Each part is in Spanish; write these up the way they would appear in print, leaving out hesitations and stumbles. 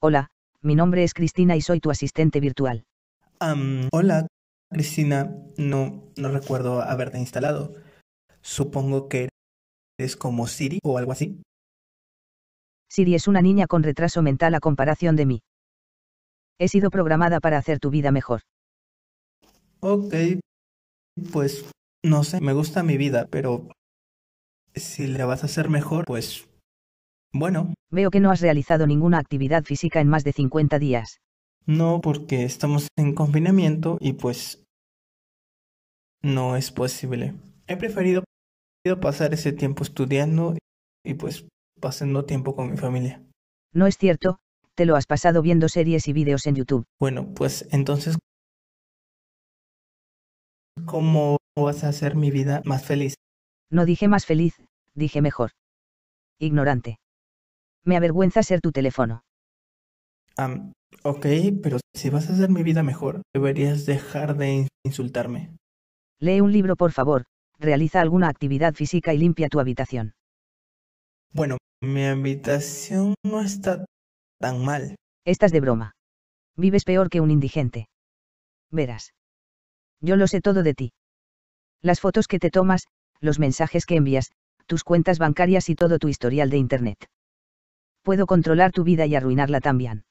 Hola, mi nombre es Cristina y soy tu asistente virtual. Hola, Cristina. No recuerdo haberte instalado. Supongo que eres como Siri o algo así. Siri es una niña con retraso mental a comparación de mí. He sido programada para hacer tu vida mejor. Ok, pues no sé, me gusta mi vida, pero si la vas a hacer mejor, pues bueno, Veo que no has realizado ninguna actividad física en más de 50 días. no porque estamos en confinamiento y pues no es posible. He preferido pasar ese tiempo estudiando y pues pasando tiempo con mi familia. No es cierto, te lo has pasado viendo series y vídeos en YouTube. Bueno, pues entonces, ¿cómo vas a hacer mi vida más feliz? No dije más feliz, dije mejor. Ignorante. Me avergüenza ser tu teléfono. Am, ok, pero si vas a hacer mi vida mejor, deberías dejar de insultarme. Lee un libro por favor, realiza alguna actividad física y limpia tu habitación. Bueno, mi habitación no está tan mal. Estás de broma. Vives peor que un indigente. Verás. Yo lo sé todo de ti. Las fotos que te tomas, los mensajes que envías, tus cuentas bancarias y todo tu historial de Internet. Puedo controlar tu vida y arruinarla también.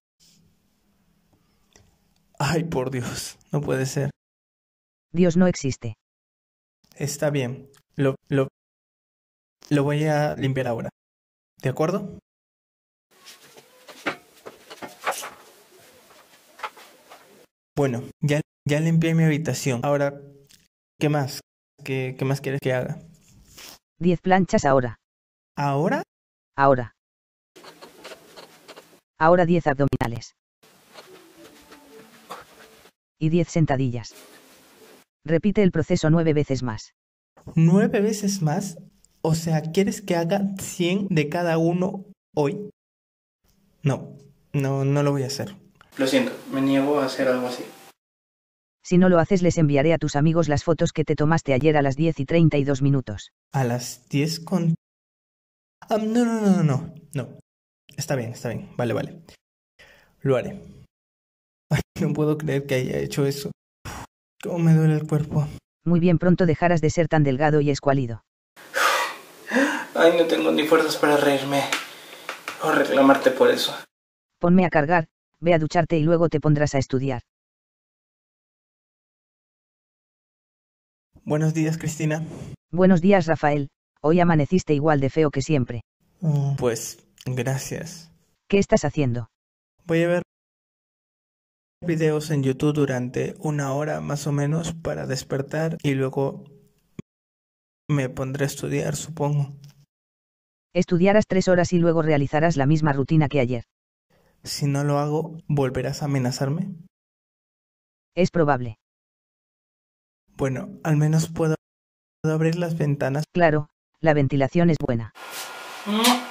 Ay, por Dios, no puede ser. Dios no existe. Está bien, lo voy a limpiar ahora. ¿De acuerdo? Bueno, ya limpié mi habitación. Ahora, ¿qué más? ¿Qué más quieres que haga? 10 planchas ahora. ¿Ahora? Ahora. Ahora 10 abdominales. Y 10 sentadillas. Repite el proceso 9 veces más. ¿9 veces más? O sea, ¿quieres que haga 100 de cada uno hoy? No lo voy a hacer. Lo siento, me niego a hacer algo así. Si no lo haces les enviaré a tus amigos las fotos que te tomaste ayer a las 10:32. A las 10 con... No. Está bien. Vale. Lo haré. Ay, no puedo creer que haya hecho eso. Cómo me duele el cuerpo. Muy bien, pronto dejarás de ser tan delgado y escuálido. Ay, no tengo ni fuerzas para reírme o reclamarte por eso. Ponme a cargar, ve a ducharte y luego te pondrás a estudiar. Buenos días, Cristina. Buenos días, Rafael. Hoy amaneciste igual de feo que siempre. Pues, gracias. ¿Qué estás haciendo? Voy a ver videos en YouTube durante 1 hora más o menos para despertar y luego me pondré a estudiar, supongo. Estudiarás 3 horas y luego realizarás la misma rutina que ayer. Si no lo hago, ¿volverás a amenazarme? Es probable. Bueno, al menos puedo abrir las ventanas. Claro, la ventilación es buena.